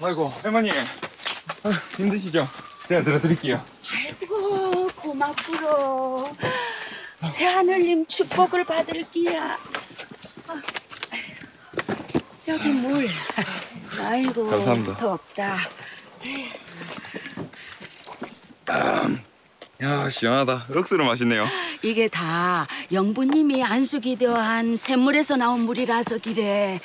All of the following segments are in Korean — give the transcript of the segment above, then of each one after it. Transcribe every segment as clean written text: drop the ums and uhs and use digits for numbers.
아이고 할머니 힘드시죠? 제가 들어드릴게요. 아이고 고맙구로. 새하늘님 축복을 받을기야. 여기 물. 아이고 감사합니다. 덥다. 야 시원하다. 억수로 맛있네요. 이게 다 영부님이 안수기 되어한 샘물에서 나온 물이라서 기래.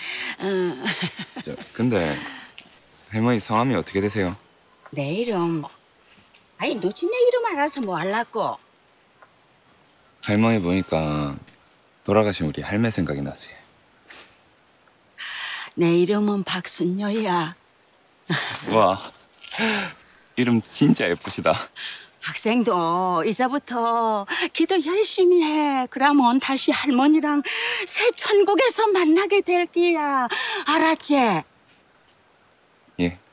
근데 할머니 성함이 어떻게 되세요? 내 이름. 아니 너지 내 이름 알아서 뭐 할라고. 할머니 보니까 돌아가신 우리 할매 생각이 났어요. 내 이름은 박순녀야. 와 이름 진짜 예쁘시다. 학생도 이제부터 기도 열심히 해. 그러면 다시 할머니랑 새 천국에서 만나게 될 기야. 알았지? 예.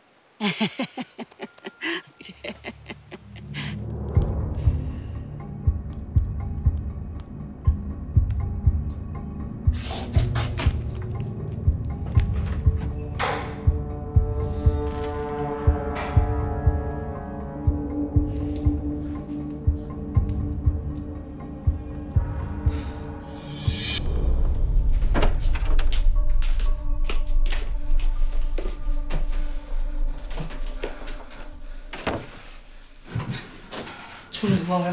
좀 누워요.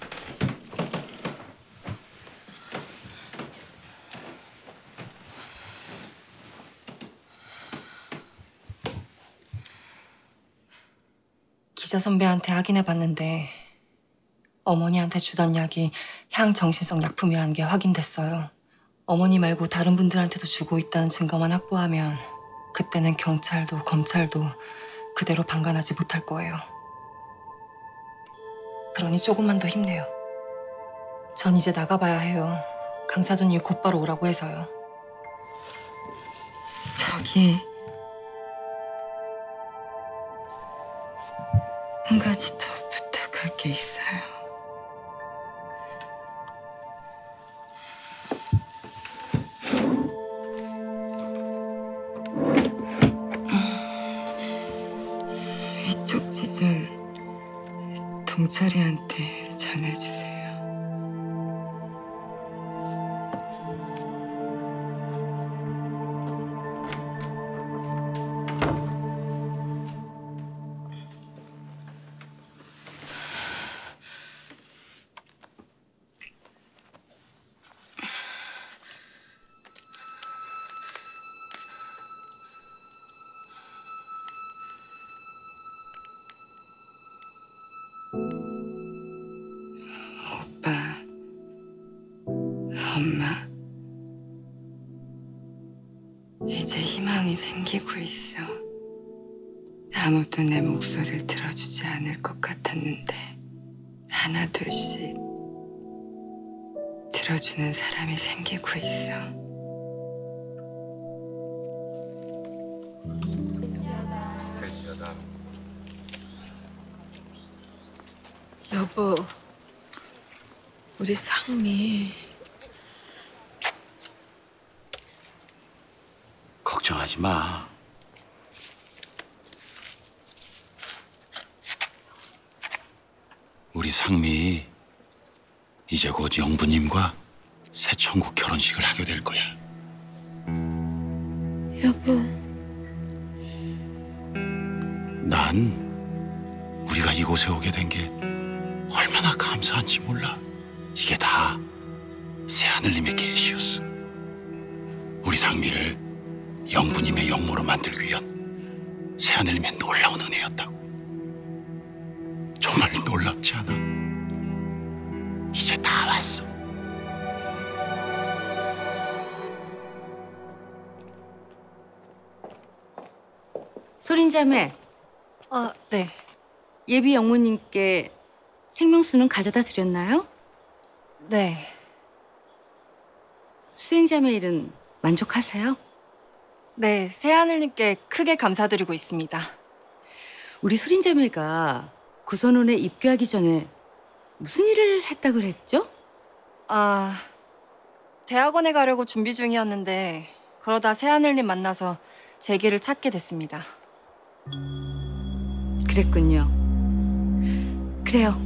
기자 선배한테 확인해봤는데 어머니한테 주던 약이 향정신성 약품이라는 게 확인됐어요. 어머니 말고 다른 분들한테도 주고 있다는 증거만 확보하면 그때는 경찰도 검찰도 그대로 방관하지 못할 거예요. 그러니 조금만 더 힘내요. 전 이제 나가봐야 해요. 강사돈이 곧바로 오라고 해서요. 저기 한 가지 더 부탁할 게 있어요. 이 쪽지 좀 동철이한테 전해주세요. 오빠, 엄마, 이제 희망이 생기고 있어. 아무도 내 목소리를 들어주지 않을 것 같았는데 하나 둘씩 들어주는 사람이 생기고 있어. 여보, 우리 상미 걱정하지 마. 우리 상미 이제 곧 영부님과 새 천국 결혼식을 하게 될 거야. 여보, 난 우리가 이곳에 오게 된 게 얼마나 감사한지 몰라. 이게 다 새하늘님의 계시였어. 우리 상미를 영부님의 영모로 만들기 위한 새하늘님의 놀라운 은혜였다고. 정말 놀랍지 않아? 이제 다 왔어. 소린자매, 네. 예비 영무님께 생명수는 가져다 드렸나요? 네. 수행자매 일은 만족하세요? 네, 새하늘님께 크게 감사드리고 있습니다. 우리 수린자매가 구선원에 입교하기 전에 무슨 일을 했다 그랬죠? 대학원에 가려고 준비 중이었는데 그러다 새하늘님 만나서 제 길을 찾게 됐습니다. 그랬군요. 그래요.